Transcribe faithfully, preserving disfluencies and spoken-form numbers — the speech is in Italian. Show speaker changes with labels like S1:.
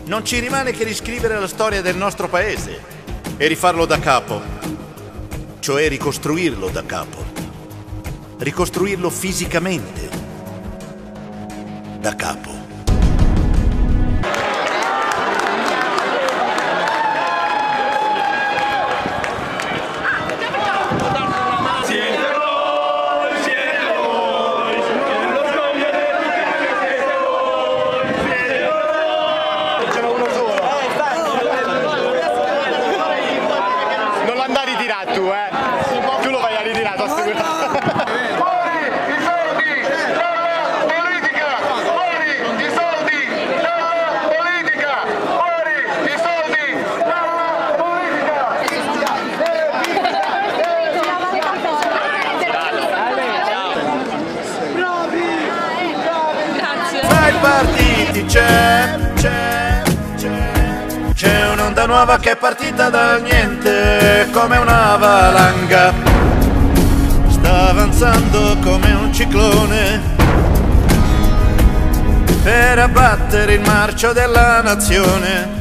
S1: non ci rimane che riscrivere la storia del nostro paese e rifarlo da capo, cioè ricostruirlo da capo, ricostruirlo fisicamente da capo.
S2: Tu, eh? Tu lo vai a ritirare, ti assicuro. Fuori i soldi dalla politica! Fuori i soldi dalla politica! Fuori i soldi dalla
S1: politica! Tra i partiti c'è, c'è, c'è. C'è un'onda nuova che è partita dal niente, come una valanga. Sta avanzando come un ciclone per abbattere il marcio della nazione.